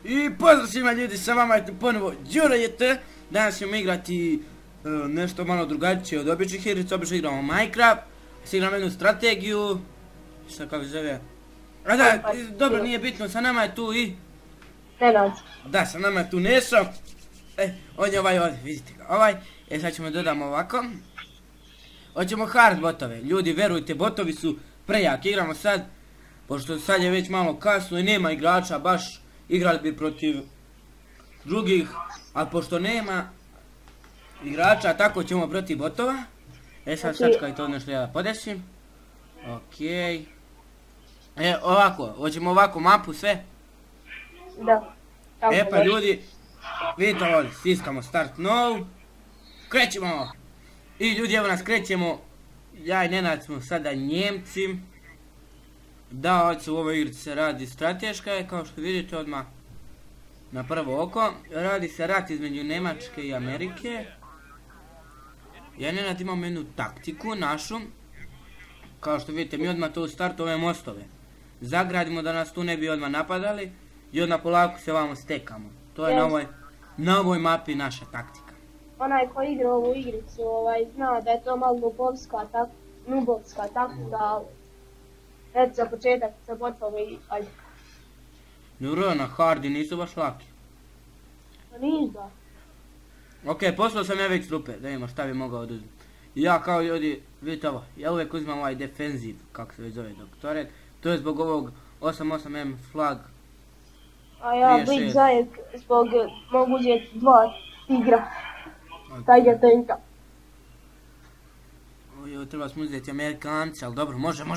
I pozdrav svima ljudi, sa vama je tu ponovo Đuro JT. Danas ćemo igrati nešto malo drugačije od običnih igrica. Obično igramo Minecraft, igramo jednu strategiju. Šta kako se zove? A da, dobro, nije bitno, sa nama je tu i... Nenad. Da, sa nama je tu Nešo. On je ovaj ovdje, vidite ga, sad ćemo dodamo ovako. Hoćemo hard botove, ljudi verujte, botovi su prejaki, igramo sad. Pošto sad je već malo kasno i nema igrača, baš igrali bi protiv drugih, ali pošto nema igrača, tako ćemo protiv botova. Sad sačekaj to nešto ja da podesim. Okej. Ovako, hoćemo ovako mapu sve? Da. Pa ljudi, vidite ovdje, stiskamo start now. Krećemo! I ljudi, evo nas krećemo. Ja i Nenad smo sada Njemci. Da, ovdje se u ovoj igrici se radi strateška je, kao što vidite odmah na prvo oko. Radi se rat između Njemačke i Amerike. Ja i Nenad imamo jednu taktiku našu. Kao što vidite, mi odmah to u startu ove mostove zagradimo da nas tu ne bi odmah napadali. I odmah polako se ovamo stekamo. To je na ovoj mapi naša taktika. Onaj ko igra ovu igricu zna da je to malo nubovska taktika, ali eto za početak za botove i ajde. Dobro, na hardi nisu baš laki. Pa niš da. Okej, poslao sam ja već trupe, da vidimo šta bi mogao oduzeti. Ja kao ljudi, vidite ovo, ja uvijek uzimam ovaj defensiv, kako se već zove doktoret. To je zbog ovog 88mm flag. A ja blik zajek zbog mogućeg 2 tigra. Tiger tanka. Ovo treba smo uzeti Amerikanci, ali dobro, može.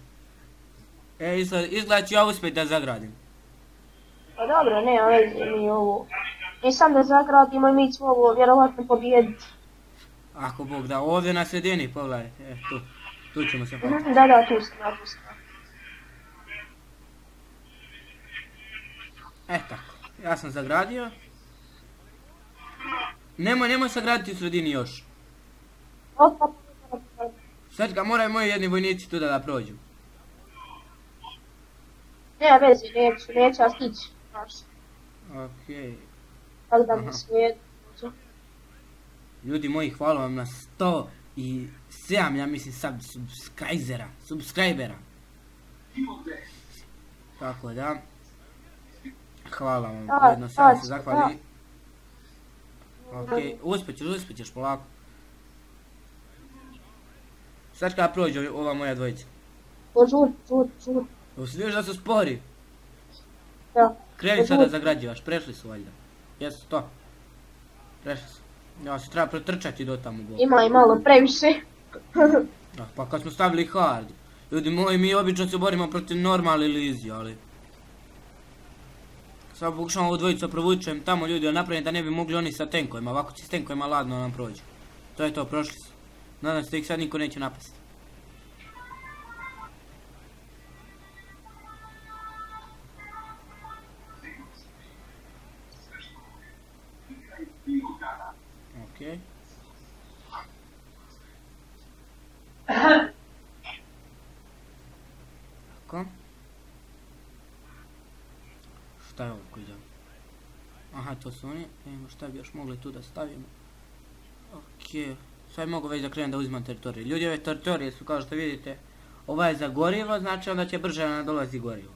Izgleda ću ja uspjeti da zagradim. Pa dobro, nema veze mi ovo. Nisam da zagradimo i mi ćemo ovo vjerovatno pobijediti. Ako Bog da, ovdje na sredini, pogledajte, tu ćemo se pogledati. Da, tu sam. Tako, ja sam zagradio. Nemoj sagraditi u sredini još. Sad ga moraju moji jedni vojnici tu da prođu. Nema veze, neću ja stići. Okej. Tako da mi svijet. Ljudi moji, hvala vam na 107, ja mislim, subscribera. Tako da. Hvala vam, jedno sam se zahvali. Okej, uspjećeš polako. Sad kada prođe ova moja dvojica. Žur. Vidiš da su spori? Da. Kreni sad da zagrađivaš, prešli su valjda. Jesu to. Prešli su. Ja se treba pretrčati do tamo. Ima i malo previše. Pa kad smo stavili hard. Ljudi moji, mi obično se borimo protiv normal ili easy, ali... Sad pokušam ovu dvojicu provučem tamo ljudi, ali napravim da ne bi mogli oni sa tenkovima, ovako će s tenkovima ladno nam prođu. To je to, prošli su. Nadam se da ih sad niko neće napasti. Okej. Tako. Šta je ovo koji zove? Aha, to su oni. Vidimo šta bi još mogli tu da stavimo. Okej. Sad mogu već da krenem da uzimam teritorije. Ljudi, ove teritorije su, kao što vidite, ova je za gorivo, znači onda će brže nadolazi gorivo.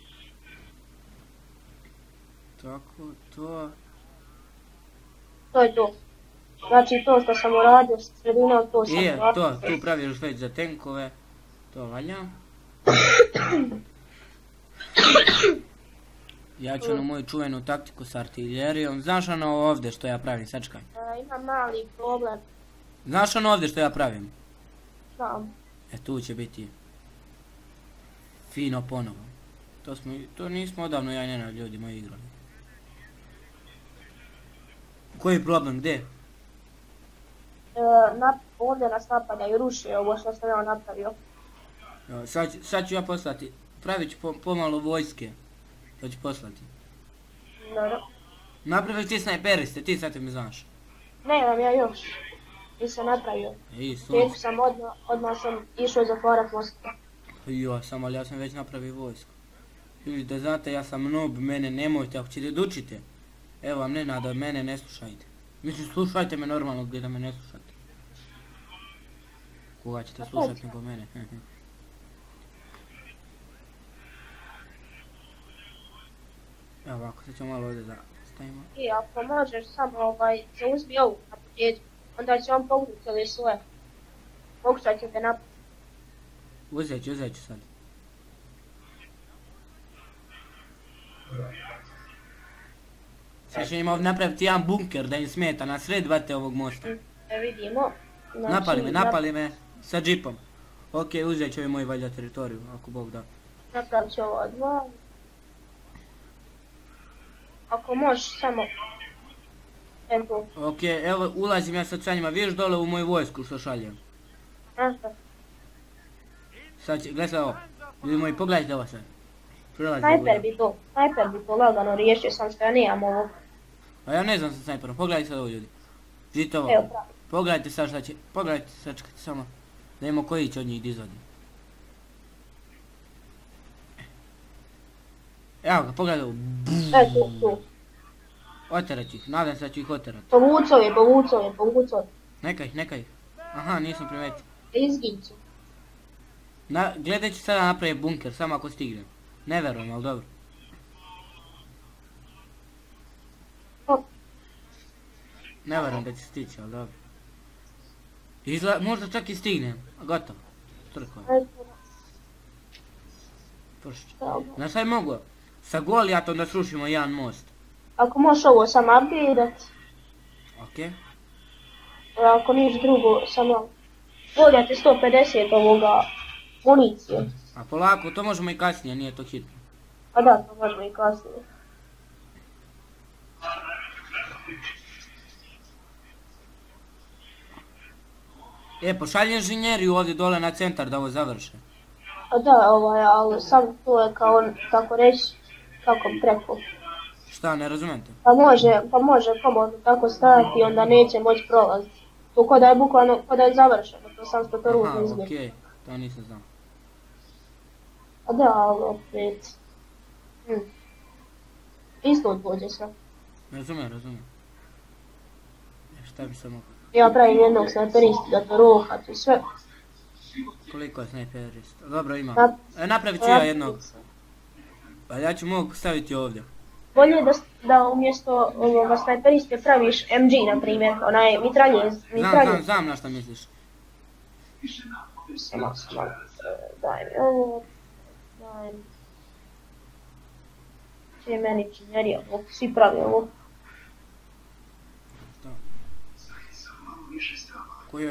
Tako, to... To je to. Znači to što sam uradio s sredinom, to sam uradio. Tu praviš već za tenkove. To valja. Ja ću ono moju čuvenu taktiku s artiljerijom. Znaš ono ovdje što ja pravim, sačekaj. Imam mali problem. Znaš ono ovdje što ja pravim? Znam. Tu će biti fino ponovo. To nismo odavno ja i Nenad ljudi moji igrali. Koji problem, gdje? Ovdje nas napada i ruši ovo što sam ja napravio. Sad ću ja poslati. Pravit ću pomalo vojske. To ću poslati. Dobro. Napravili ti snajperiste, ti sad mi znaš. Nemam ja još. Nisam napravio. Sjeću sam odmah sam išao zatvorat Moskvu. Ali ja sam već napravio vojsku. Ljudi da znate, ja sam noob, mene nemojte, ako ćete da učite. Evo vam Nenada, mene ne slušajte. Mislim, slušajte me normalno gdje da me ne slušate. Koga ćete slušati nego mene. Evo ovako, sad ćemo malo ovdje da stavimo. I ako možeš samo zauzmi ovu na početku, onda će on pognuti ove svoje. Pokušat ću te napraviti. Uzet ću sad. Sad ćemo im ovdje napraviti jedan bunker da im smeta na sred vate ovog mosta. Da vidimo. Znači, Napali me sa džipom. Ok, uzet ću ovaj moj valjda teritoriju, ako Bog da. Napravit ću ovo dva. Ako možeš samo... Evo. Ok, evo ulazim ja sad sa njima, vidiš dole u moju vojsku što šaljem. Aha. Sad će, gledaj ovo. Ljudi moji, pogledajte ovo sad. Snajper bi to lagano riješio, sam što ja nemam ovo. A ja ne znam sa snajperom, pogledajte sad ovo ljudi. Vidite ovo. Evo pravi. Pogledajte sad šta će, pogledajte, sačekajte samo. Da imamo koji će od njih dizati. Evo ga, pogledaj ovo. Tu. Oterat ću ih, nadam se da ću ih oterat. Povucao je. Neka ih. Aha, nisam primetio. Izginj ću. Gledat ću sada napraviti bunker, samo ako stignem. Ne verujem, ali dobro. Ne verujem da će stići, ali dobro. Možda čak i stignem, a gotovo. Trkva. Znaš šta je mogu? Sa Golijatom da srušimo jedan most. Ako možeš ovo sam upgradeat. Ok. Ako niš drugo, samo... Golijat je 150 ovoga municije. A polako, to možemo i kasnije, nije to hitno. A da, to možemo i kasnije. Pošalji inženjeriju ovdje dole na centar da ovo završe. A da, ali sam to je kao, tako reći, kako bi rekao. Šta, ne razumete? Pa može komodno tako stajati i onda neće moći prolaziti. To ko da je bukvalno, ko da je završeno, to sam što to ružno izgleda. Aha, okej, to nisam znao. A da, ali opet... Isto odvođe sve. Razumijem. Šta bi se moglo? Ja pravim jednog snajperisti da to rohat i sve. Koliko je snajperista? Dobro, imam. Napravit ću ja jednog. Pa ja ću mogu staviti ovdje. Bolje da umjesto ovoga snajperiste praviš MG, na primjer, onaj mitraljez. Znam na šta misliš. Samo, daj mi ovo. Če meni inženjerija, svi pravi ovo. Koje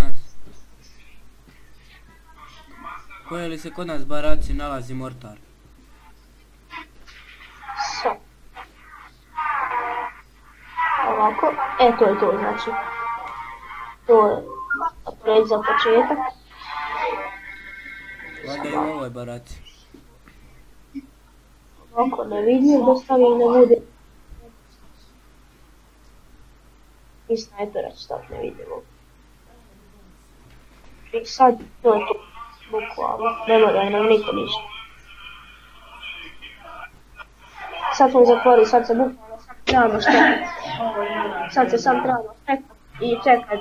li se kod nas baraci nalazi mortar? Sad. Ovako, to je to, znači. To je red za početak. Valjda i u ovoj baraci. Ovako, ne vidim da stavim ne bude. I snajpera ću staviti, ne vidim ovo. I sad, to je to. Bukvalno, ne mora nam niko ništa. Sad smo zatvori, sad se bukvalno trebamo štekati. Sad se sam trebamo štekati i čekat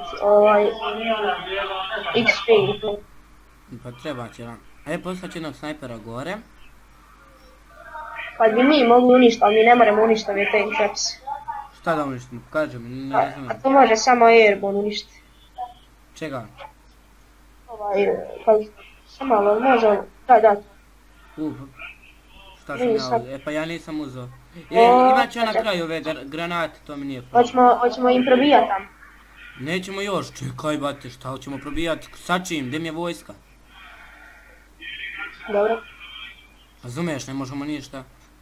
XP i to. Pa treba će nam. Poslat će jednog snajpera gore. Kad bi mi mogli uništiti, ali mi ne moramo uništiti ove tank traps. Šta da uništimo? Kaži mi, ne znam. A to može samo airborne uništiti. Čega? Samo malo, može, da. Šta sam ja ovdje? Pa ja nisam uzeo. Imat će na kraju ove granate, to mi nije problem. Hoćemo im probijati tam. Nećemo još, čekaj bate, šta hoćemo probijati? Sa čim? Gdje mi je vojska? Dobro. Razumiješ, ne možemo ništa.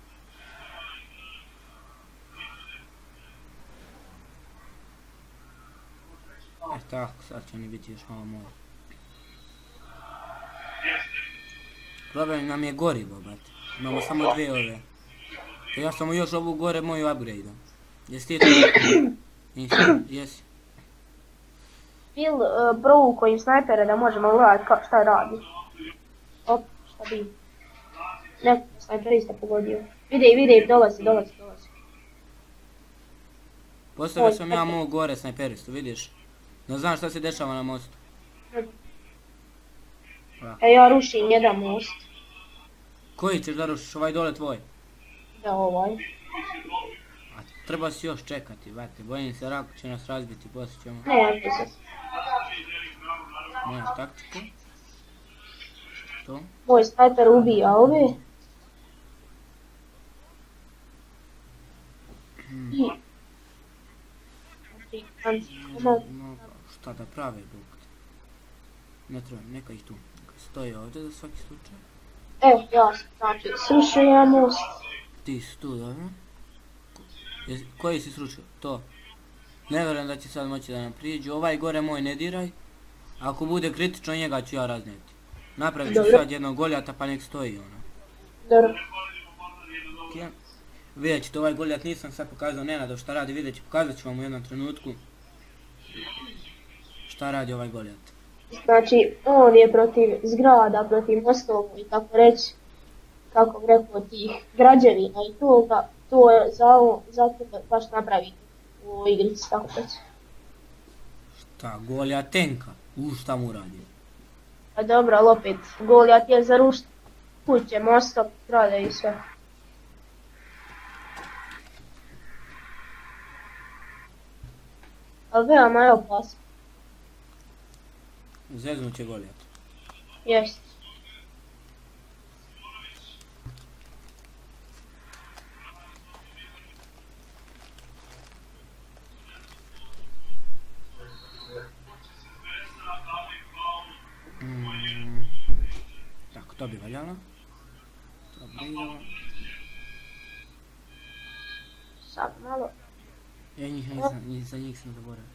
Tako, sad će oni biti još malo mora. Problem nam je gorivo, brate. Imamo samo dvije ove. Ja sam još ovu gore moju upgrade-u. Jesi ti to? Nisam, jesi. Bil provukao im snajpere da možemo gledati šta radi. Op, šta bi. Neko snajperista pogodio. Vidi, dolazi. Postavio sam ja mog gore snajperistu, vidiš? Ne znam šta se dešava na mostu. Ja rušim jedan most. Koji ćeš da rušiš, ovaj dole tvoj? Da, ovaj. A treba si još čekati, brate, bojim se Rako će nas razbiti, poslije ćemo... Ne, se. Mojaš taktiku? To? Moj snajper ubija ove. Šta da prave dok? Ne treba, neka ih tu. Neka stoje ovdje za svaki slučaj. Evo, ja sam, znači, srušio ja most. Ti si tu, dobro? Koji si srušio? To. Ne vjerujem da će sad moći da nam priđu. Ovaj gore moj ne diraj. Ako bude kritično njega ću ja raznijeti. Napravit ću sad jednog Goljata pa nek stoji ono. Dobro. Ok. Vidjet ćete ovaj Goljat nisam sad pokazao Nenadov šta radi, vidjet ću, pokazat ću vam u jednom trenutku. Šta radi ovaj Goljat. Znači, on je protiv zgrada, protiv mostova i tako reći, kako bi rekao, tih građevina i to je za to baš napravi u ovoj igrici, tako reći. Šta, Goljat tenka? Šta mu radi? Pa dobro, ali opet, Goljat je za rušiti kuće, mosta, zgrade i sve. Ali veoma je opasno. Zeznut će Goljat. Jest. Tako, to bi valjalo. Dobro, idemo. Sad malo. Ja za njih sam zaboravio.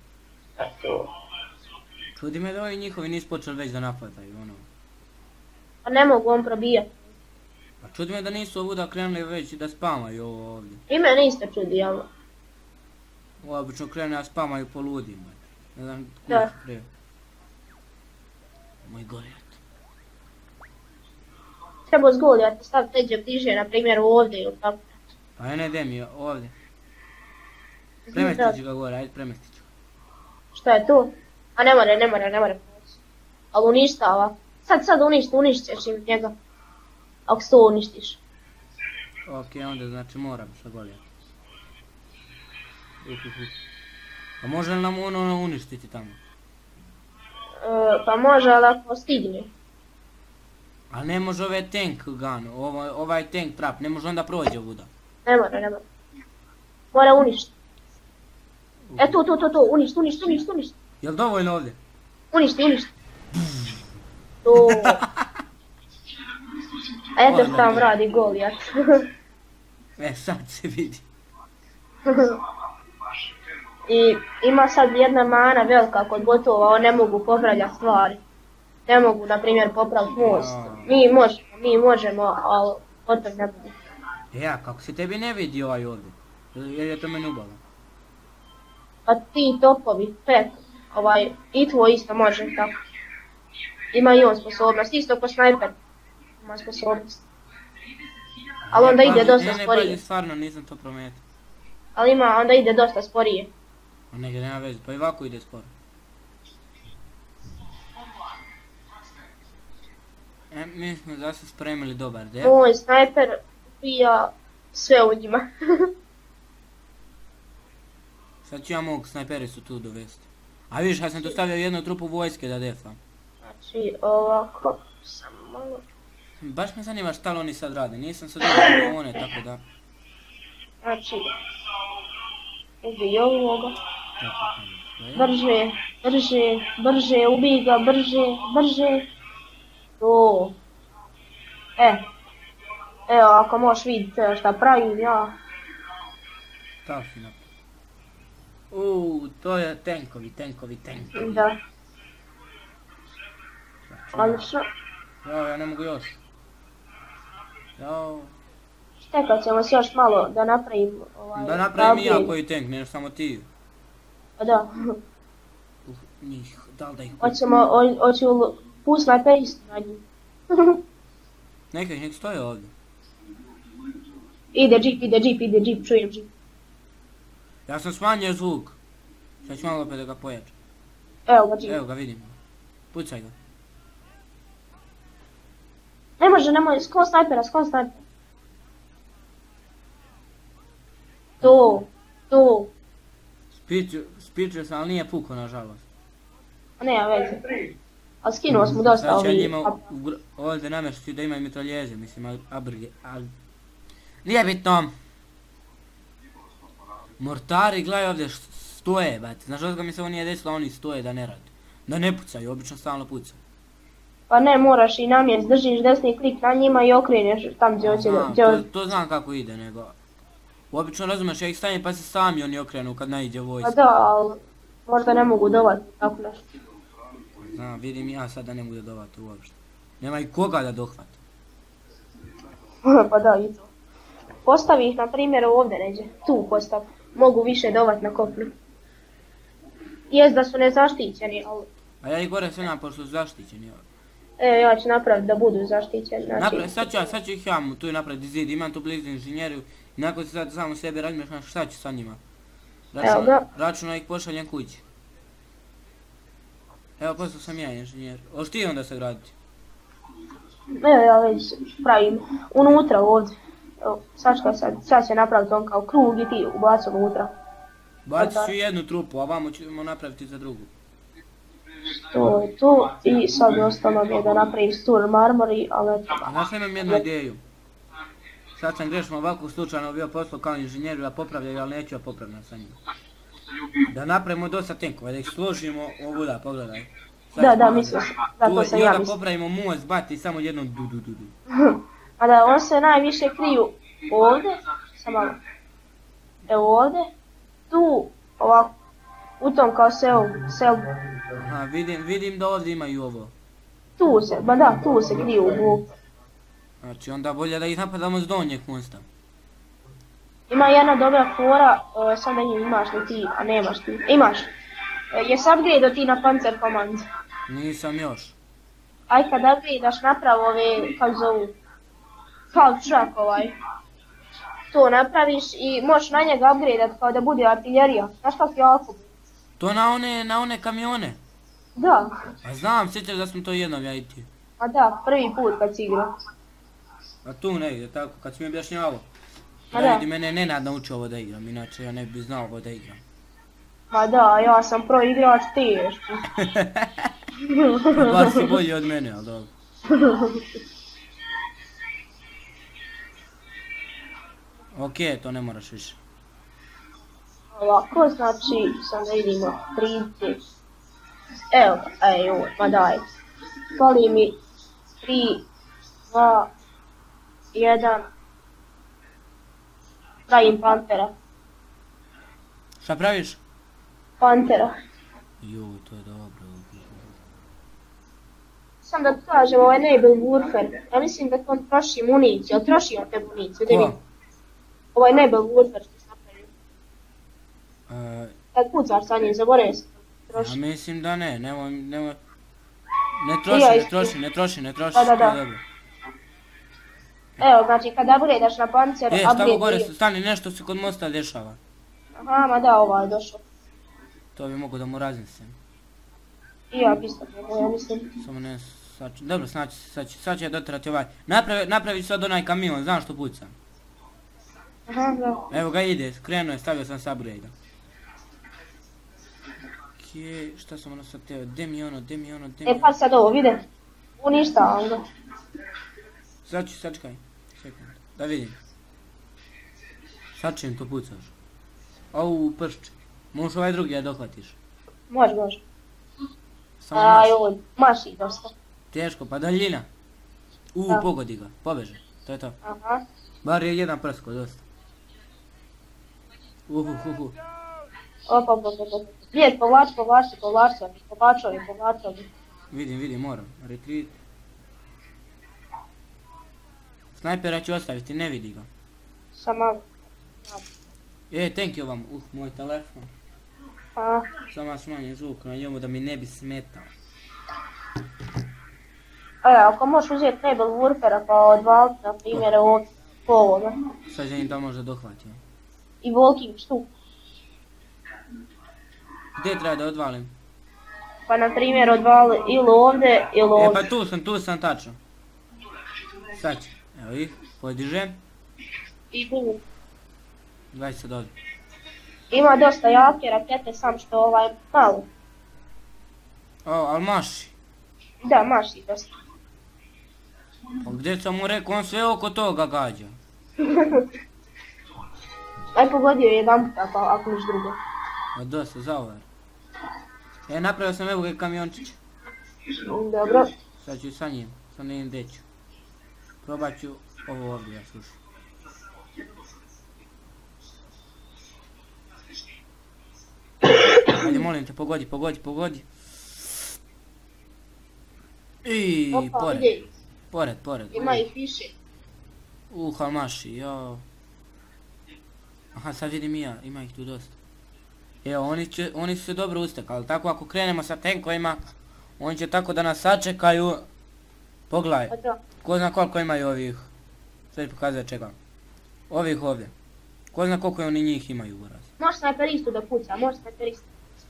Čudi me da ovi njihovi nisu počeli već da napadaju, ono. Pa ne mogu on probijati. Pa čudi me da nisu ovuda krenuli već da spamaju ovo ovdje. I mene isto čudi, jel? Obično krenu da spamaju po ludim, ne znam Da. kući prije. Moj Goljat. Treba s Goljata staviti teđe bliže, na primjer ovdje ili tako. Pa ne idem je ovdje. Premestit ću ga gore, ajde premestit ću. Šta je tu? A ne mora. Ali uništava. Sad uništit ćeš im njega. Ako se to uništiš. Ok, onda znači moram sa Goljat. Pa može li nam ono uništiti tamo? Pa može, ali ako stigne. Ali ne može ovaj tank gun, ovaj tank trap, ne može onda prođe ovuda. Ne mora. Mora uništiti. E tu, uništi. Jel dovoljno ovdje? Uništi. To. A eto što tam radi Goljat. Sad se vidi. I ima sad jedna mana velika kod botova, oni ne mogu popravljati stvari. Ne mogu, na primjer, popraviti most. Mi možemo, ali potom ne mogu. Ja, kako se tebi ne vidi ovaj ovdje? Jer je to meni ubalo. A ti topovi, i tvoj isto može tako. Ima i on sposobnost, isto ko snajper ima sposobnost. Ali onda ide dosta sporije. Ne, stvarno nisam to prometio. Ali onda ide dosta sporije. A negdje nema veze, pa i ovako ide sporo. Mi smo zase spremili dobar del. Moj snajper ubija sve u njima. Sad ću ja mog snajperistu tu dovesti. A vidiš, ja sam tu stavljao jednu trupu vojske da defam. Znači, ovako, samo malo. Baš me zanima šta li oni sad rade, nisam sad vidio one, tako da... Znači, ubij ovoga. Brže, ubij ga, brže. To. Evo, ako možeš vidjeti šta pravim ja. Kao si napravio. To je tenkovi. Da. Odlično. Ja ne mogu još. Čekat ćemo se još malo da napravim ovaj... Da napravim i ja koji tank, ne samo ti. Pa da. Njih, da li da ih... Hoću pust snajperistu na njih. Nek stoje ovdje. Ide džip, čujem džip. Ja sam smanjio zvuk. Sad ću malo opet da ga pojačam. Evo ga džip. Evo ga vidim. Pucaj ga. Ne može, nemoj, skon snajpera. To. Spičio sam, ali nije puko nažalost. Nema veze. Ali skinuo smo dosta Sad će ovih... njima ovdje namještiti da imaju mitraljeze, mislim, nije bitno. Mortari, gledaj ovdje stoje, bati. Znaš od mi se ovo nije desilo, oni stoje da ne rade. Da ne pucaju, obično stalno pucaju. Pa ne, moraš i namjest, držiš desni klik na njima i okreneš tam gdje hoće da... To znam kako ide, nego... Obično razumeš, ja ih stavim pa se sami oni okrenu kad naiđe vojska. Pa da, ali možda ne mogu dovati tako nešto. Znam, vidim ja sad da ne mogu da dovati uopšte. Nema i koga da dohvati. Pa da, i to. Postavi ih na primjer ovdje neđe, tu postav. Mogu više dovat na kopnu. Jest da su nezaštićeni, ali... A ja ih gore sve nam pošto su zaštićeni. Ja ću napraviti da budu zaštićeni. Znači... Sad ću ih ja tu napraviti zid, imam tu blizu inženjeriju. I nakon se sad samo sebe razmišljam šta ću sa njima. Računa ih pošaljem kući. Evo postao sam ja inženjer. Hoćeš ti onda se graditi? Evo ja već pravim unutra ovdje. Evo, sad će napraviti on kao krug i ti ubaci unutra. Bacit ću jednu trupu, a vamo ćemo napraviti za drugu. To je to i sad ostalo mi je da napravim Sturm Armory, ali... Znaš, imam jednu ideju. Sad sam grešno ovako slučajno bio poslao kao inženjeru da popravljaju, ali neću ja popravljati sa njima. Da napravimo dosta tenkova, da ih složimo ovuda, pogledaj. Da, mislim, da to sam ja mislim. I onda popravimo most, bati samo jednom du. A da, on se najviše kriju ovdje, sam malo. Evo ovdje, tu, ovako, u tom kao selu. Aha, vidim da ovdje imaju ovo. Tu se kriju u... Znači onda bolje da ih napadamo s donjeg mosta. Ima jedna dobra fora, sad da njih imaš li ti, a nemaš ti. Imaš. Jesi upgrade ti na Panzer Command? Nisam još. Aj kad upgradeaš napravo ove, kako zovu, Half Track ovaj. To napraviš i možeš na njega upgradeat kao da bude artiljerija. Znaš kak je jako? To na one kamione? Da. A znam, sjećaš da smo to jednom ja i ti. A da, prvi put kad si igrao. A tu negdje, tako, kad si mi objašnjavao. Da vidi, mene Nenad naučio ovo da igram, inače ja ne bi znao ovo da igram. Ma da, ja sam pro igrač teški. Bar si bolji od mene, ali dobro. Okej, to ne moraš više. Ovako, znači, sad da vidimo, 30. Evo, ma daj. Fali mi 3, 2, 1. Pravim Pantera. Šta praviš? Pantera. Joj, to je dobro. Sam da kažem, ovo je Enable Warfare. Ja mislim da on troši municiju, ali troši on te municiju, da vidim. Ovo je Enable Warfare što sam napravio. Kad pucaš sa njim, zaboravim se. Ja mislim da ne, nemoj... Ne troši, Da. Evo, znači kada upgradeaš na Pancer, stavo gore, stani, nešto se kod mosta dešava. Aha, ma da, ovaj je došao. To bi mogu da mu razmislim. I ja isto mogu, ja mislim. Samo ne, dobro, sad će dotrati ovaj. Napravi sad onaj kamion, znam što puca. Aha, da. Evo ga ide, krenuo je, stavio sam sa upgrade-a. Okej, šta sam ono sad teo, gdje mi je ono. Pa sad ovo, vide. Uništavam ga. Sačekaj, sekund, da vidim. Sad čim to pucaš. Au, pršče. Možeš ovaj drugi da dohvatiš. Može. Samo maš. Joj, maši dosta. Teško, pa daljina. Pogodi ga, pobeže, to je to. Aha. Bar je jedan prsko, dosta. Opa. Gdje, povlačovi. Vidim, moram. Retreat. Snajpera ću ostaviti, ne vidi ga. Samo. Thank you vam, moj telefon. Samo smanjim zvuk na njemu da mi ne bi smetao. Ako možeš uzeti Enable Warfare pa odvaliti na primjer po ovome. Sad želim da može dohvati. I walking stup. Gdje treba da odvalim? Pa na primjer odvali ili ovdje ili ovdje. Pa tu sam tačno. Sad će, evo ih, podižem. I bum. Gledaj se dođe. Ima dosta jake rakete, sam što malo. Ali maši. Da, maši dosta. Pa gdje sam mu rekao, on sve oko toga gađa. Aj pogodio je jedan puta, pa ako niš drugo. A dosta, zaovar. Napravio sam evo ga kamiončić. Dobro. Sad ću sa njim, sa njim deću. Probat ću ovo ovdje, ja slušam. Ajde, molim te, pogodi. I pored. Ima ih više. Halmaši, jao. Aha, sad vidim i ja, ima ih tu dosta. Evo, oni su se dobro ustekali, tako ako krenemo sa tenkovima, oni će tako da nas sačekaju. Pogledaj, ko zna koliko imaju ovih, sad ću pokazati čekam. Ovih ovdje. Ko zna koliko oni njih imaju uraz. Može snajperistu da puca, može snajperistu.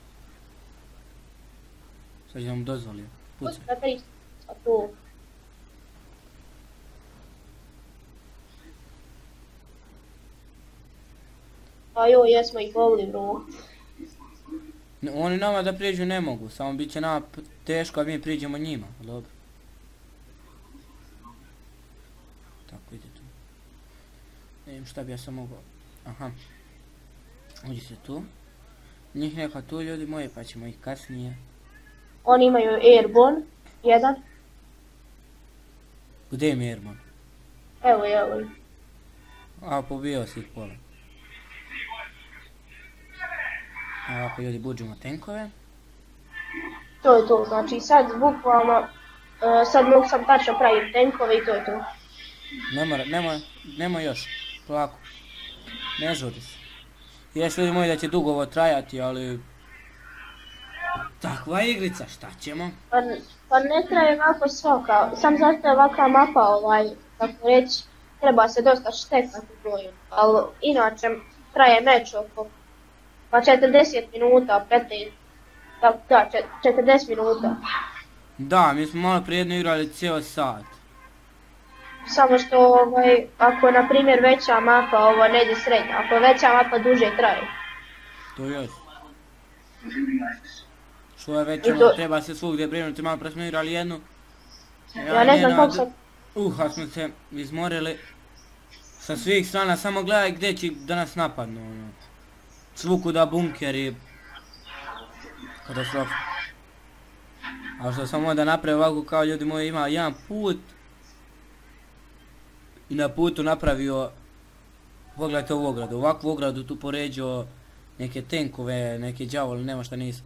Sad ću vam dozvolio, pucaj. Može snajperistu, a to... A joj, jesmo ih volili, bro. Oni nama da priđu ne mogu, samo bit će nama teško a mi priđemo njima, dobro. Tako ide tu. Ne vidim šta bi ja sam mogao. Aha. Uđi se tu. Njih neka tu ljudi moji pa ćemo ih kasnije. Oni imaju airborne, jedan. Gdje im je Airborne? Evo. A, pobio si ih pola. Ovako ljudi buđimo tenkove. To je to, znači sad bukvalno, sad mogu sam tačno praviti tenkove i to je to. Nemoj još, polako. Ne žuri se. Jes ljudi moji da će dugo ovo trajati, ali... Takva igrica, šta ćemo? Pa ne traje ovako svaka, sam zato je ovakva mapa tako reći, treba se dosta štekati boju, ali inače traje meč oko pa 40 minuta, 15, da, 40 minuta. Da, mi smo malo prije jedno igrali cijel sat. Samo što ako je na primjer veća mapa, ovo ne ide srednja, ako je veća mapa duže traje. To jest. Što je veća mapa, treba se svugdje brinuti, malo prije smo igrali jednu. Ja ne znam koliko sam... A smo se izmorili. Sa svih strana, samo gledaj gdje će da nas napadnu. Svukuda bunkeri. Katastrofa. A što sam onda napravio ovako kao ljudi moji ima jedan put. I na putu napravio, pogledajte ovu ogradu, ovakvu ogradu tu poređao neke tenkove, neke đavole, nema šta nisu.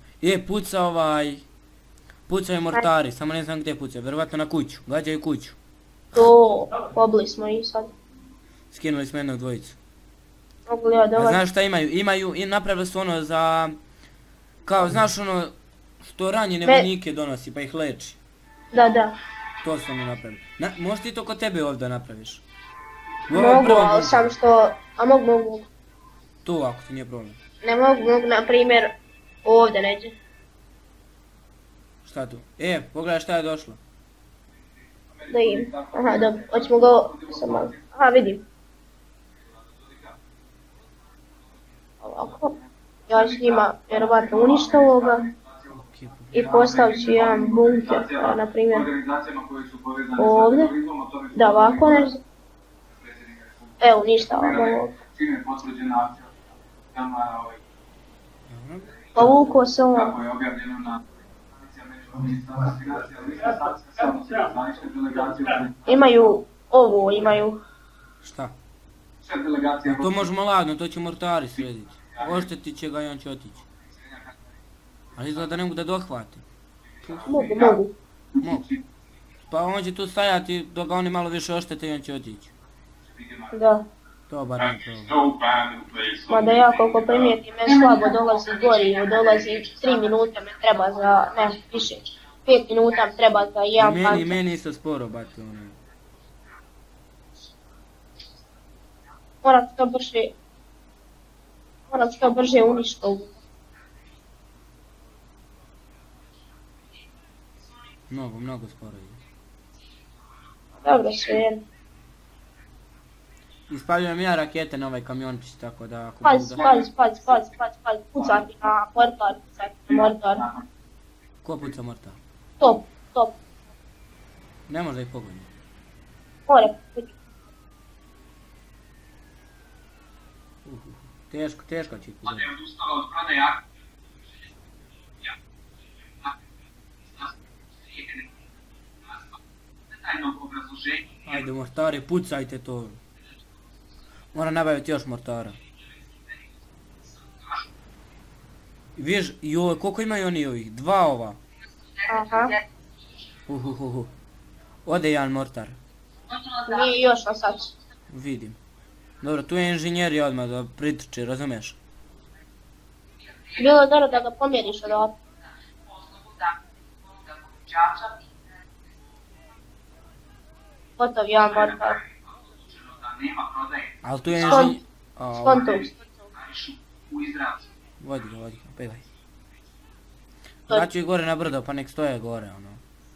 Pucaju mortari, samo ne znam gdje pucaju, vjerovatno na kuću, gađaju kuću. To, pobili smo i sad. Skinuli smo jednog dvojicu. Mogu li ja da A znaš šta imaju? Imaju i napravili su ono za... Kao, znaš ono što ranjene vojnike donosi pa ih leči. Da. To su oni napravili. Možeš ti to kod tebe ovdje napraviš? Mogu, ali sam što... A mogu. Tu ako ti nije problem. Ne mogu, na primjer, ovdje neđe. Šta tu? Pogledaj šta je došlo. Da im. Aha, dobro, hoćemo go... Aha, vidim. Ovako. Ja s njima vjerovatno uništao ga. I postavit ću jedan bunker, na primjer, ovdje. Da, ovako nešto. Evo, uništavam ovo. Povukao se on. Imaju ovo, imaju. Šta? To možemo ladno, to će mortari srediti. Oštetit će ga i on će otići. Ali izgleda da ne mogu da dohvati. Mogu. Pa on će tu stajati dok ga oni malo više oštete i on će otići. Da. To bar ne problem. Mada ja koliko primijetim, me slabo dolazi gorivo, dolazi 3 minute me treba za, ne, više, 5 minuta me treba za jedan pancer. Meni isto sporo bati ono. Moram što brže uništiti ovu. Mnogo sporo ide. Dobro, sve jedno. Ispaljujem ja rakete na ovaj kamiončić, tako da ako Pazi, budu... pucati na mortar. Ko puca mortar? Top. Ne može da ih pogodi. More. Teško će ih pogoditi. Ajde mortari, pucajte to. Moram nabaviti još mortara. Viš, joj, koliko imaju oni ovih? 2 ova. Aha. Ode jedan mortar. Nije još na sad. Vidim. Dobro, tu je inženjerija odmah da pritrče, razumiješ? Bilo je dobro da ga pomjeriš od ovako. Gotov jedan mortar. Ali tu je inženjer... Skonto. Vodi ga, pevaj. Znači gore na brdo, pa nek stoje gore, ono.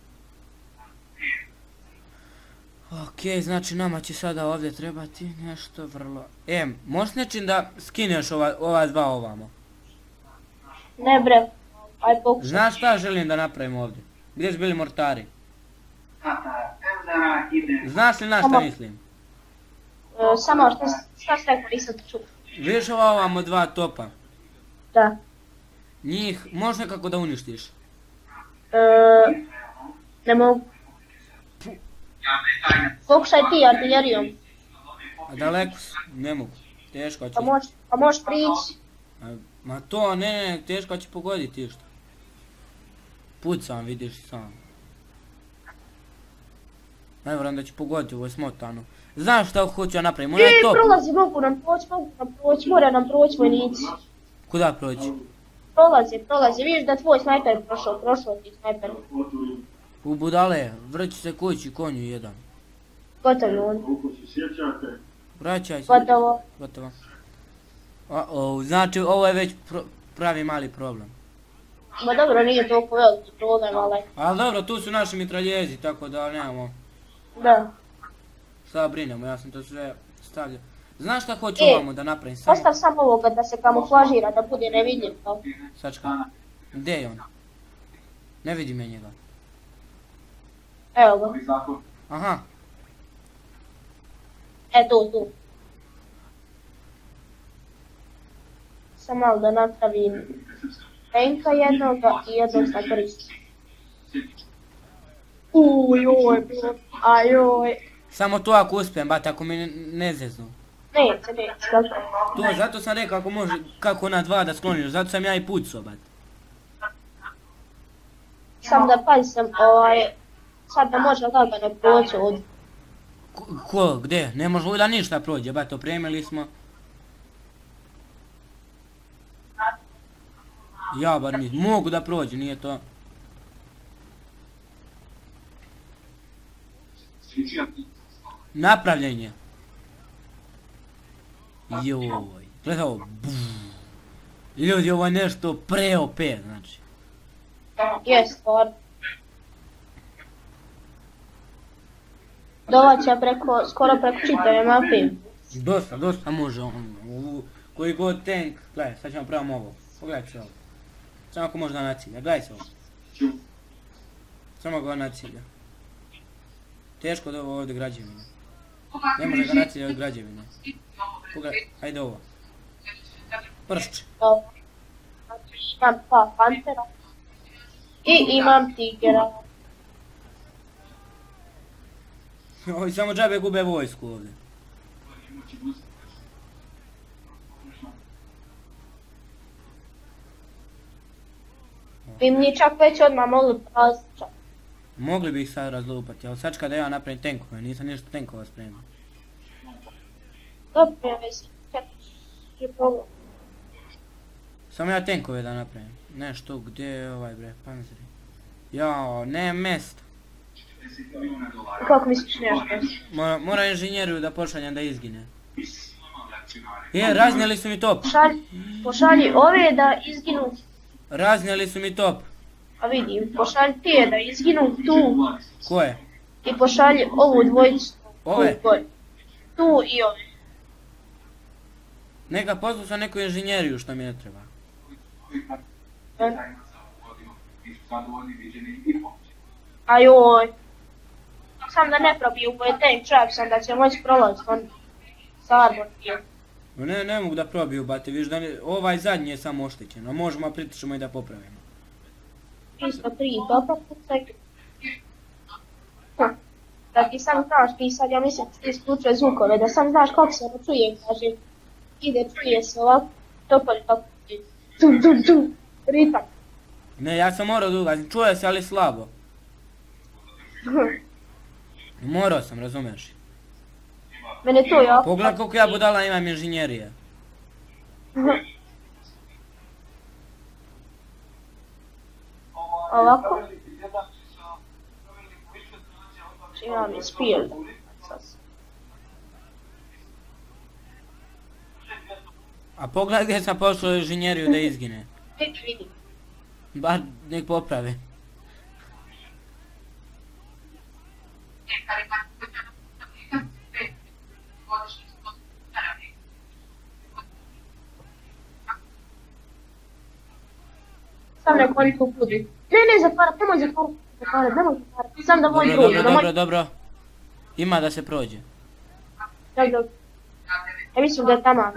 Okej, znači nama će sada ovdje trebati nešto vrlo... možeš nečim da skineš ova 2 ovamo? Ne bre, aj pokušaj. Znaš šta želim da napravim ovdje? Gdje su bili mortari? Znaš li na šta mislim? Samo šta se rekao, nisam to čuo. Vidiš ovamo 2 topa? Da. Njih možeš nekako da uništiš? Ne mogu. Pokušaj ti artiljerijom. A daleko su, ne mogu. Teško će. Pa možeš prići. Ma to, ne, teško će pogoditi što. Pucam, vidiš sam. Ne vjerujem da će pogoditi ovo smotanu. Znaš šta hoću ja napravim, onaj top. Prolazi, mogu nam proći, mora nam proći vojnici. Kuda proći? Prolazi, vidiš da tvoj snajper prošao ti snajper. U budale, vrći se kući, konju jedan. Gotov je on. Vraćaj se. Gotovo. Znači ovo je već pravi mali problem. Ma dobro, nije toliko veliki problem, ali... Ali dobro, tu su naši mitraljezi, tako da nemamo... Da. Sada brinemo, ja sam to sve stavljao. Znaš šta hoću ovamo da napravim samo? Postav samo ovoga da se kamuflažira, da bude nevidljiv. Sačka. Gdje je on? Ne vidim ja njega. Evo ga. Aha. Tu. Sam malo da napravim tenka jednoga i jednog snajperista. Ajoj. Samo to ako uspijem, bate, ako mi ne zeznu. Neće. To, zato sam rekao ako može, kako na 2 da skloniš, zato sam ja i pucao, bate. Sam da pazim, sad da može lagano proći ovdje. Ko, gdje? Ne može da ništa prođe, bate, opremili smo. Ja bar mogu da prođe, nije to. Napravljenje. Joj, gledaj ovo. Ljudi, ovo je nešto pre-OP, znači. Jes, stvarno. Dovaća skoro preko čitave mape. Dosta može on. Koji god tank, gledaj, sad ćemo pravimo ovo. Pogledaj se ovo. Samo ako može da nacilja, gledaj se ovo. Samo ga nacilja. Teško da ovo ovdje građevine. Ne može ga nacilja od građevine. Pogledaj, hajde ovo. Pršće. Imam 2 pantera. I imam tigera. Ovi samo džabe gube vojsku ovdje. Bi mi čak već odmah mogli različati. Mogli bi ih sad razlupati, ali sačka da ja napravim tenkove, nisam ništa tenkova spremio. Dobro, je problem. Samo ja tenkove da napravim. Nešto, gdje je ovaj bre, panzeri. Jao, ne mjesto. Kako misliš nešto? Mora inženjeru da pošaljem da izgine. Raznijeli su mi top. Pošalji ove da izginu. Raznijeli su mi top. A vidim, pošalji te da izginu tu. Koje? I pošalji ovu dvojicu. Ove? Tu i ove. Neka posluša neku inženjeriju što mi ne treba. Ajoj. Sam da ne probiju koji tank trap, sam da će moći prolaziti on sa arbor. Ne mogu da probiju, bate, viš da ovaj zadnji je samo oštećen, a možemo pritičemo i da popravimo. 303 topa pucaj. Da ti sam znaš pisat, ja mislim ti isključuje zvukove, da sam znaš kako se ono čuje, kaže, čuje se ovako, topali tako, tum, ritam. Ne, ja sam morao da ugazim, čuje se ali slabo. Morao sam, razumeš? Mene to jako... Pogledaj koliko ja budala imam inženjerije. Ovako. Imam je spijel. A pogledaj gdje sam poslao inženjeriju da izgine. Vidim. Bar nek poprave. Sam nek oni tu budi. Ne, zatvarat, nemoj zatvarat. Sam da moj drugi. Dobro. Ima da se prođe. Dobro. Ja mislim da je tamo.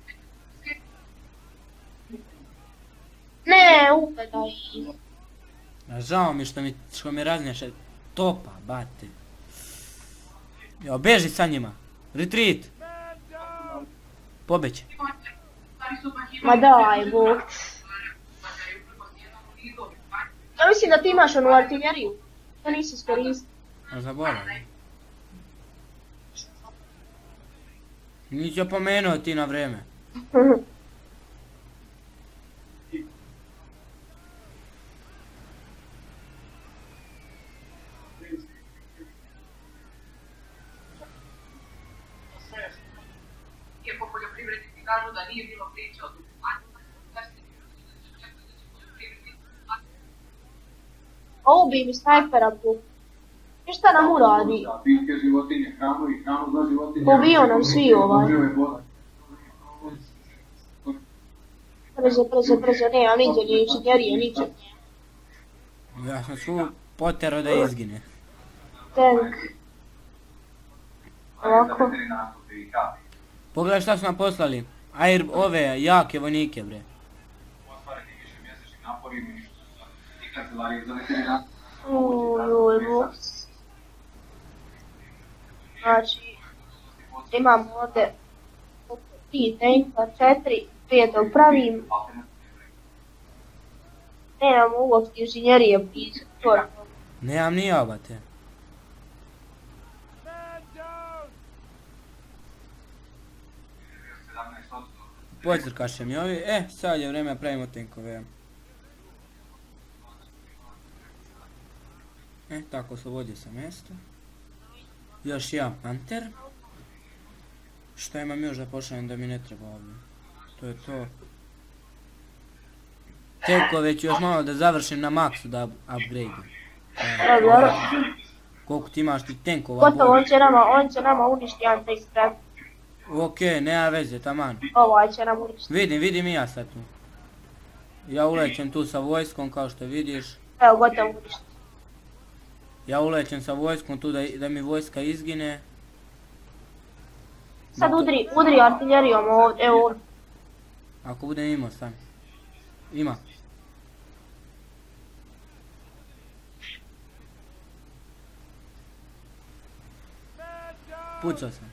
Ne, upadaj. Žao mi što mi raznješe topa, bate. Jo, beži sa njima. Retreat. Pobeći. Ma daj, Bog. Ja mislim da ti imaš onu artiljeriju. To nisi iskoristio. A zaboravim. Nisi opomenuo ti na vreme. Iako poljoprivrednici kažu da nije bilo priče od Ubij mi snajpera tu. I šta nam uradi? Pobio nam svi ovaj. Brzo, nema niđe, ni inženjerije, niđe. Ja sam svu potero da izgine. Tank. Ovako. Pogledaj šta su nam poslali. Ove jake vojnike, bre. Znači, imam ovdje 3 tanka, 4, 5 dok pravim. Nemam uopšte inženjerije blizu. Nemam ni ja, bate. Pocrkaše mi ovi, sad je vreme da pravimo tenkove. Tako oslobodio sam mjesto. Još jedan panter. Šta imam još da pošaljem da mi ne treba ovdje? To je to. Tenkove ću još malo da završim na maksu da upgrade. Koliko ti imaš ti tenkova? Gotovo, on će nama uništi jedan tank strap. Okej, nema veze, taman. Ovaj će nam uništi. Vidim i ja sad tu. Ja ulećem tu sa vojskom kao što vidiš. Evo, gotovo uništi. Ja ulećem sa vojskom tu da mi vojska izgine. Sad udri artiljerijom ovdje, evo ovdje. Ako budem imao sam. Ima. Pucao sam.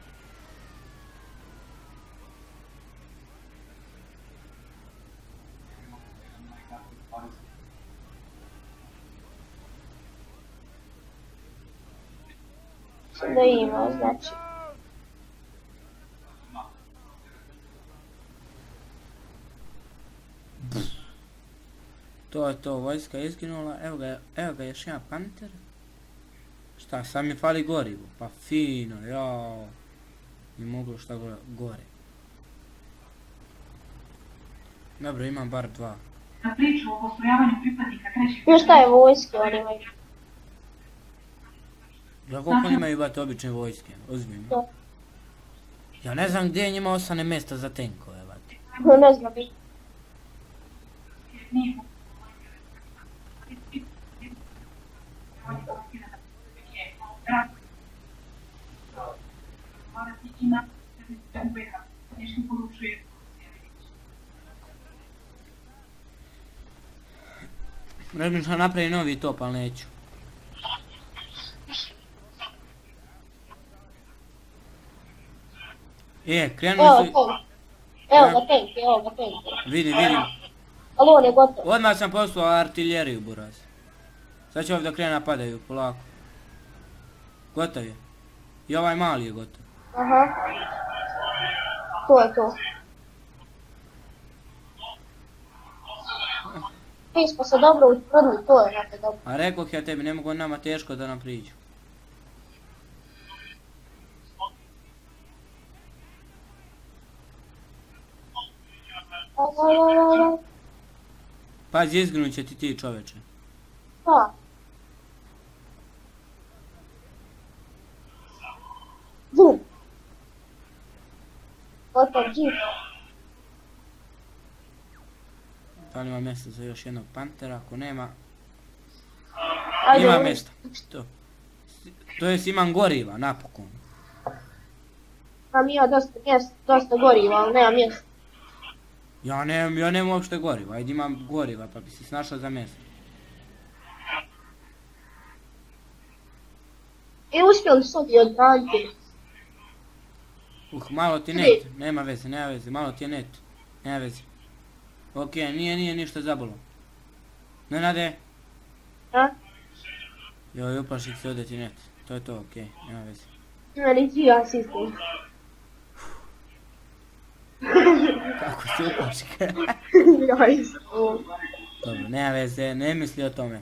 Da ima, znači. To je to, vojska je izginula, evo ga još jedan panter. Šta, sad mi fali gorivo, pa fino, jao. Nije moglo šta gore. Dobro, imam bar 2. Na priču o postrojavanju pripadnika trećeg... Još šta je vojske, oni imaju. Ja koliko oni imaju bate obične vojske, ozbiljno. Da. Ja ne znam gdje njima ostane mjesta za tenkove, bate. Ne znam. Razmišljam napravi novi top, ali neću. Krenuli Evo su... tank. Evo ga tank, evo ga tank. Vidim. Ali on je gotov. Odmah sam poslao artiljeriju, buraz. Sad će ovdje krenu napadaju, polako. Gotov je. I ovaj mali je gotov. Aha. To je to. Mi smo se dobro utvrdili, to je znate dobro. A rekoh ja tebi, ne mogu nama teško da nam priđu. Pazi, izginut će ti čoveče. Da. Vum. Gotov džip. Da li ima mjesta za još jednog pantera? Ako nema... Ajde, Ima uri. mjesta. To jest imam goriva, napokon. Imam ja dosta goriva, ali nema mjesta. Ja nemam uopšte goriva, ajde imam goriva pa bi si snašla za mjesto. I uspjeli su ti odbraniti. Malo ti net, nema veze, malo ti je net, nema veze. Okej, nije ništa zabolo. Nenade? A? Joj, uplašit se ode ti net, to je to, okej, nema veze. Meni ti ja sistem. Kako se uplaši? Ja isto. Dobro, nema veze, ne misli o tome.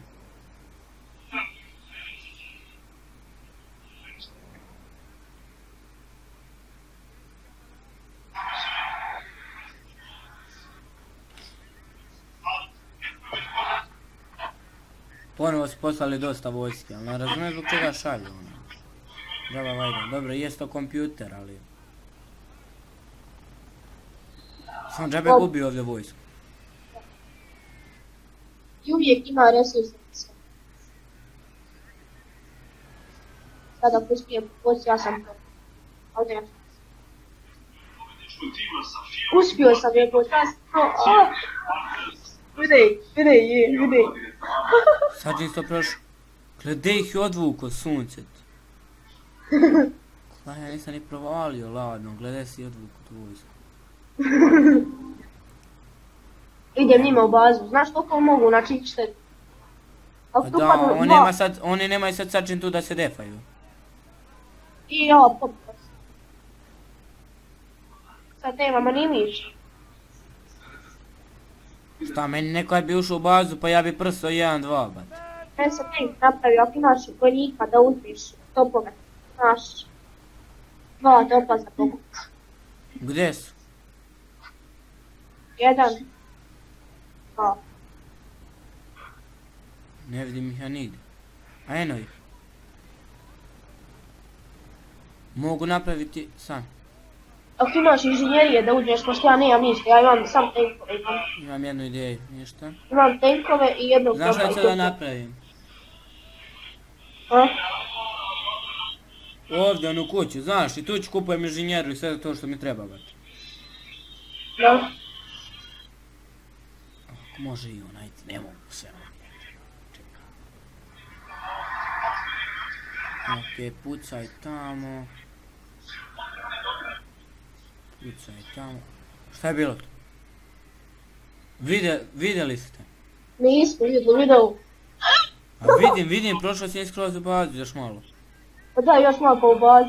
Ponovo su poslali dosta vojske, ali ne razumijem zbog čega šalju ono. Džaba vajda, dobro, jest to kompjuter, ali... Sam džabe gubi ovdje vojsku. I uvijek ima resursa. Sada ako uspijem poći, ja sam to. Ali ne. Uspio sam je poći, ja sam to. Videj. Sad isto prošlo. Gledaj ih je odvuko, sunce ti. Gledaj, ja nisam ni provalio, ladno, gledaj si odvuko tu vojsku. Idem njima u bazu, znaš koliko mogu načiniti štetu? Da, oni nemaju sad sačin tu da se defaju. I ja, poput. Sad nemamo ni ništa. Šta, meni neko bi ušao u bazu pa ja bi prso 1-2, bat. Ne sam tank napravio, ako imaš vojnika da uzmiš topove, znaš, 2 topa za pokut. Gdje su? 1, 2. Ne vidim ih ja nigdje. A eno ih. Mogu napraviti sam. Ako imaš inženjerije da uđeš, pošto ja nemam ništa, ja imam sam tankove, Imam jednu ideju, ništa. imam tankove i jednog Znaš šta topa ću i da to. napravim? A? Ovdje, onu kuću, znaš, i tu ću kupujem inženjeru i sve to što mi treba, bat. Da. Ako može i onaj, ne mogu sve ovdje. Čekaj. Okej, pucaj tamo. Pucaj tamo. Šta je bilo to? Vidjeli ste? Nismo vidjeli video. A vidim, prošao si skroz u bazu, još malo. Pa da, još malo pa u bazi.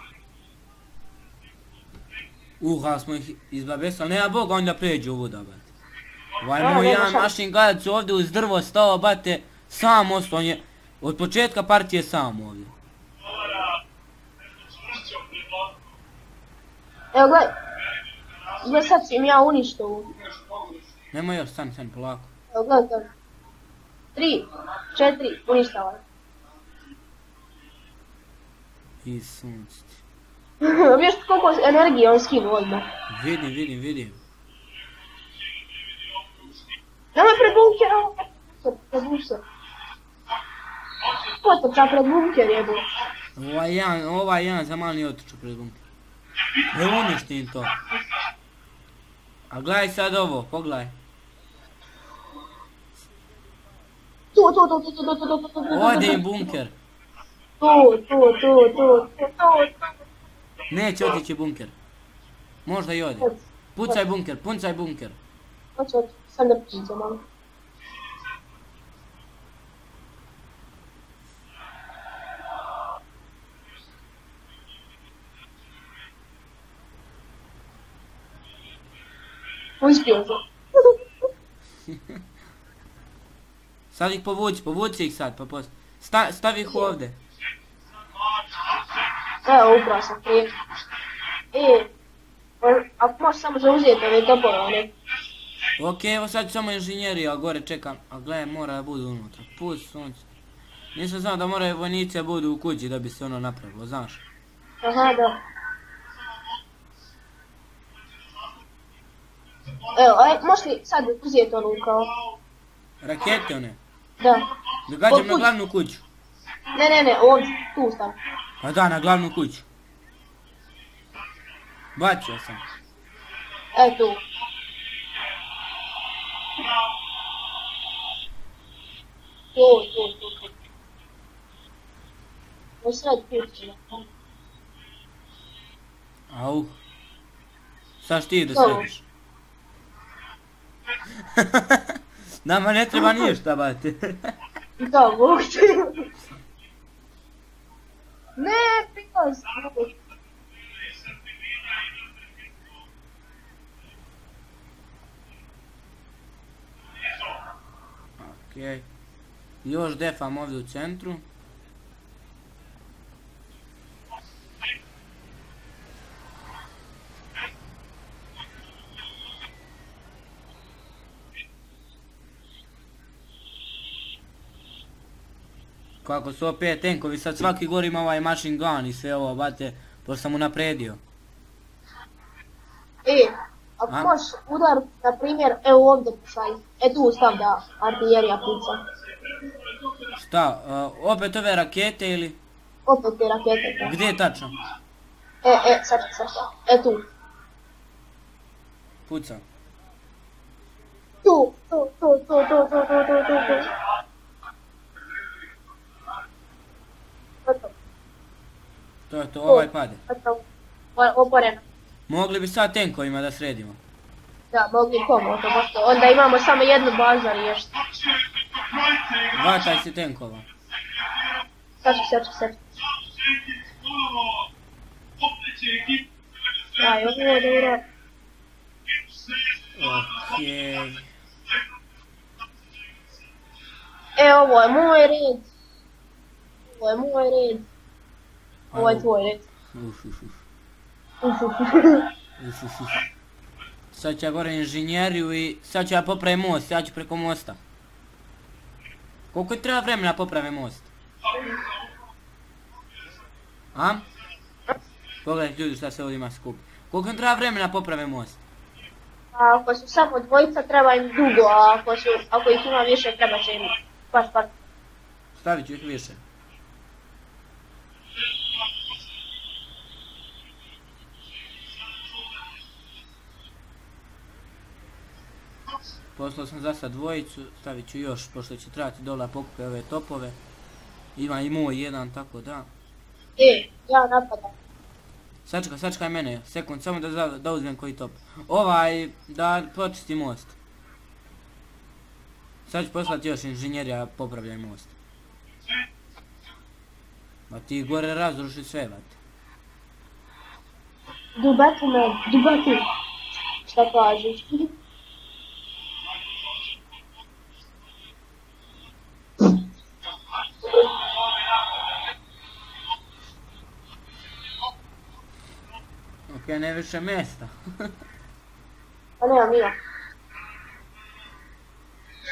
Ali smo ih izbabesali, nema Boga onda pređu ovu da, bate. Ovaj Da, moj nema jedan šanse. mašin gadac ovdje uz drvo stao, bate, sam ostao, on je od početka partije sam ovdje. Evo gledaj. Gledaj sad si im ja uništio ovu. Nemoj još, stani, polako. Evo, gledaj. 3, 4, uništavaj. I sunce ti. Viš koliko energije on skinu odmah. Vidim. Nemoj pred bunker. Potoča pred bunker jebu. Ovaj jedan za mali otoču pred bunker. Ne uništim to. A gledaj sad ovo, pogledaj. Tu. Ode im bunker. Tu. Neće otići bunker. Možda i ode. Pucaj bunker. Hoću, sam da priđe malo. Uspio sam. Sad ih povuci ih sad, pa stavi ih ovdje. Evo, upravo sam prije. Ako možeš samo zauzeti ove topove, one. Ok, evo sad ću samo inženjerija, gore čekam. A gledaj, mora da budu unutra. Pust sunce. Nisam znao da moraju vojnici budu u kući da bi se ono napravilo, znaš. Aha, da. Evo, možeš li sad uzeti onu kao... Rakete one? Da. Da gađam na glavnu kuću. Ne, ovdje, tu sam. Pa da, na glavnu kuću. Bacio sam. Tu. Tu. U sred kuće. Au. Sad ti da središ. Nama ne treba ništa, bate. Da, mogu ti. Ne, prikaz. Okej. Još defam ovdje u centru. Kako su opet tenkovi, sad svaki gor ima ovaj machine gun i sve ovo, bate, pošto sam mu napredio. Ako možeš udar, na primjer, evo ovdje pušaj, tu stav da artiljerija puca. Šta, opet ove rakete ili? Opet te rakete. Da. Gdje je tačno? Sad. Tu. Pucam. Tu. To je to, ovaj pade. Oporeno. Mogli bi sad tenkovima da sredimo. Da, mogli pomoći, onda imamo samo jednu bazu riješiti. Vataj si tenkova. Sad ću. Aj, ovo je dobro. Okej. Ovo je moj red. Ovo je tvoj red. Sad ću ja gore inženjeriju i sad ću ja popravim most, ja ću preko mosta. Koliko treba vremena poprave most? A? Pogledajte ljudi šta se ovdje ima skup. Koliko im treba vremena poprave most? Ako su samo dvojica treba im dugo, a ako ih ima više treba će im baš. Stavit ću ih više. Poslao sam za sad dvojicu, stavit ću još, pošto će trebati dole pokupe ove topove. Ima i moj jedan, tako da. Ja napadam. Sačekaj mene, sekund, samo da uzmem koji top. Ovaj, da počisti most. Sad ću poslati još inženjerija, popravljaj most. Ma ti gore razruši sve, vate. Dubatu. Šta kažeš? Ok, ne više mjesta. Pa nema.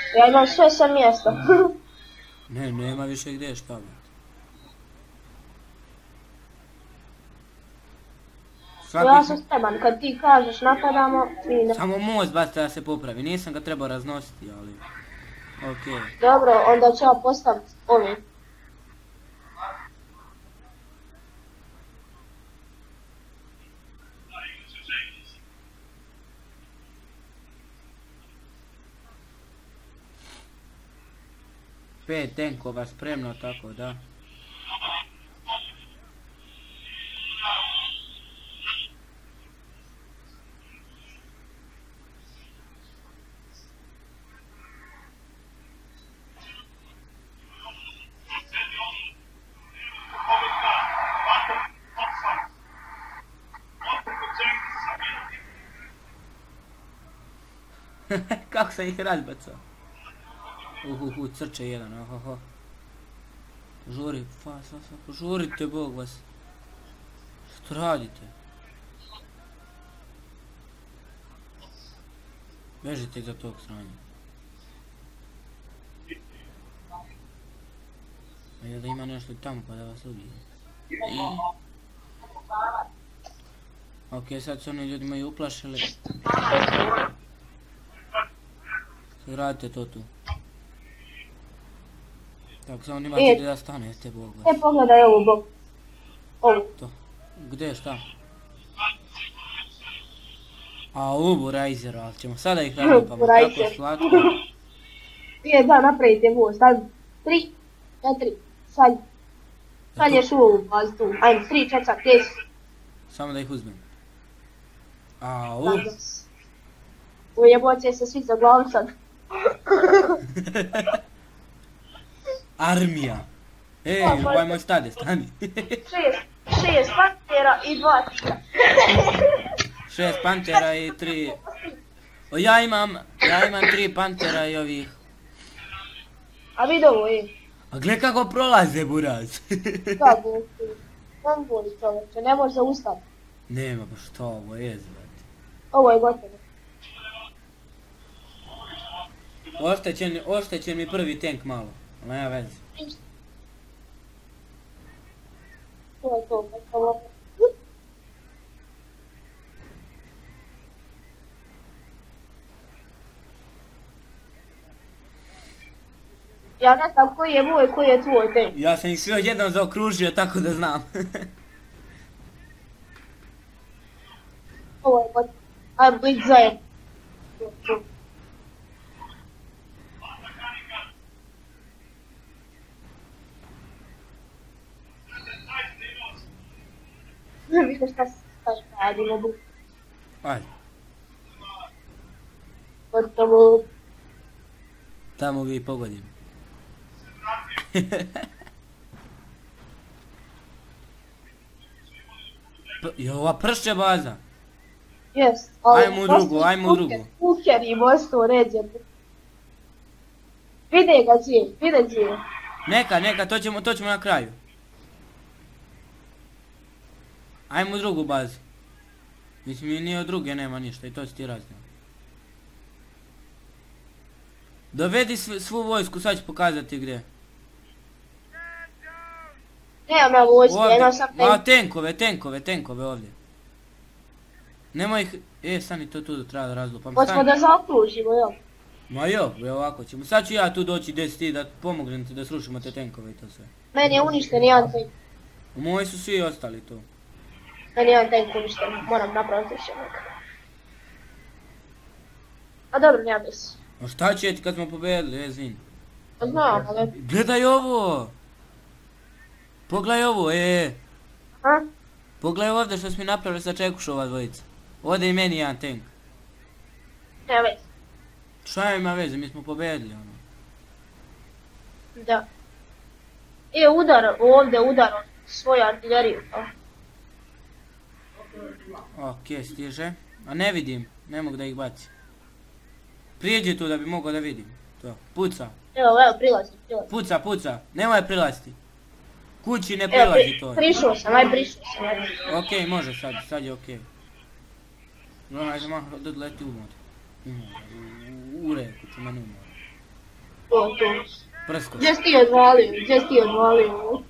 Ja imam sve sa mjesta. Ne, nema više gdje stavljati. Ja sam spreman, kad ti kažeš napadamo, mi ne... Samo most basta da se popravi, nisam ga trebao raznositi, ali... Okej. Dobro, onda ću ja postaviti ovi. Pet tenkova spremno, tako da. Kako sam ih razbacao? Crče jedan, ohoho. Žuri, požurite, Bog vas. Što radite? Bežite za tog sranja. A je da ima nešto tamo pa da vas ubije? Okej, sad su oni ljudima i uplašili. Sad radite to tu. Tako, samo nimate gdje da stanete, Bog vas. Pogledaj ovu bok. Ovu. To. Gdje, šta? A ubu Rajzera, ali ćemo sada ih razlipamo, tako slatko. Prije da napravite voz, sad 3, 4, sad. Sad ješ u ovu bazu tu, ajmo 3, 4, 10. Samo da ih uzmem. Au. Ujeboće se svi za glavu sad. Armija. Ej, ovaj moj stade, stani. 6 pantera i 2 tigra. 6 pantera i 3... O, ja imam 3 pantera i ovih. A vidi ovo je. A gle kako prolaze, buraz. Da, on boli čovječe, ne može zaustaviti. Nema, pa što ovo je, zvati. Ovo je gotovo. Oštećen mi prvi tank malo, ali nema veze. To je to, gotovo. Ja ne znam koji je moj, koji je tvoj tank. Ja sam ih sve odjednom zaokružio, tako da znam. Ovo je gotovo. Ajmo biti zajedno. Vidite šta radimo bu. Ajde. Gotovo. Tamo ga i pogodim. Je ova pršće baza? Jest, ali... Ajmo u drugu. Kuker i mosto ređe. Vide ga cije. Neka, to ćemo na kraju. Ajmo u drugu bazu. Mislim, ni od druge nema ništa i to si ti raznao. Dovedi svu vojsku, sad ću pokazati gdje. Nemam ja vojske, imam sam tenkove ovdje. Nemoj ih... stani, to tu treba da razlupam. Hoćemo da zaokružimo, jel? Ma jo, ovako ćemo. Sad ću ja tu doći gdje si ti da pomognem ti da srušimo te tenkove i to sve. Meni je uništen jedan tank. Moji su svi ostali tu. Meni je jedan tank uništen, moram napraviti još jednog. A dobro, nema bez. A šta će ti kad smo pobedili, zin? Pa znam, ali... Gledaj ovo! Pogledaj ovo, Ha? Pogledaj ovdje što smo mi napravili sa Čekušova dvojica. Ovdje i meni jedan tank. Nema veze. Šta ima veze, mi smo pobedili ono. Da. Udar svoju artiljeriju. Okej, stiže. A ne vidim, ne mogu da ih baci. Prijeđi tu da bi mogao da vidim. To, puca. Evo, prilazi. Puca, nemoj prilaziti. Kući ne prilazi to. Prišao sam. Okej, može sad je okej. Gledaj, malo da leti u reku, ću mene umora. To. Prsko. Gdje si ti odvalio?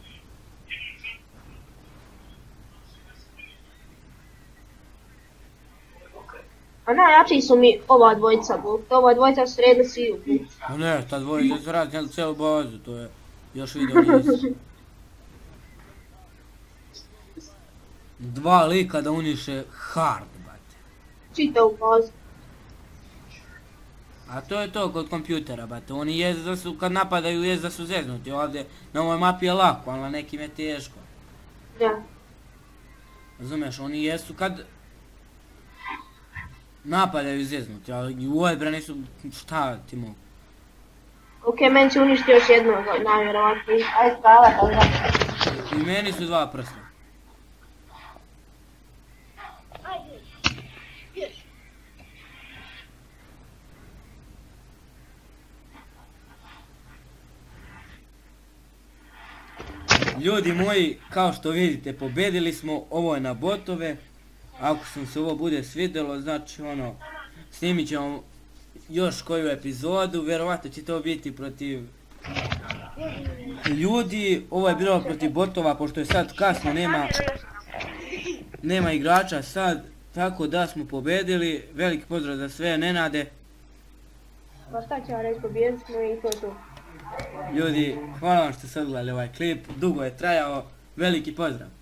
A najjači su mi ova dvojica, ova dvojica sredili svi u kuću. A ne, ta dvojica su radili cijelu bazu, to je još vidio nisi. 2 lika da uniše hard, bate. Čita u bazu. A to je to kod kompjutera, bate. Oni jezu da su, kad napadaju, jezu da su zeznuti. Ovdje na ovoj mapi je lako, ali na nekim je teško. Da. Razumiješ, oni jesu kad napadaju zeznuti, ali u odbrani su, šta ti mogu? Ok, meni će uništi još jednog, najvjerovatnije. Ajde, spava, da. I meni su 2 prsta. Ljudi moji, kao što vidite, pobedili smo, ovo je na botove. Ako sam se ovo bude svidjelo, znači ono, snimit ćemo još koju epizodu, vjerovatno će to biti protiv ljudi. Ovo je bilo protiv botova, pošto je sad kasno, nema igrača sad, tako da smo pobedili. Veliki pozdrav za sve, Nenade. Pa šta ću vam reći, pobijedili smo i to je to. Ljudi, hvala vam što ste odgledali ovaj klip, dugo je trajao, veliki pozdrav.